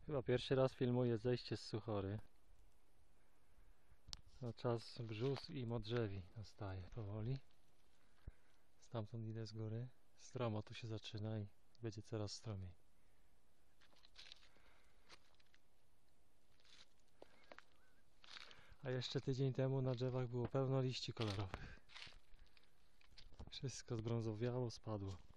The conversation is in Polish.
Chyba pierwszy raz filmuję zejście z Suchory. No, czas brzóz i modrzewi nastaje powoli. Stamtąd idę z góry. Stromo tu się zaczyna i będzie coraz stromiej. A jeszcze tydzień temu na drzewach było pełno liści kolorowych. Wszystko zbrązowiało, spadło.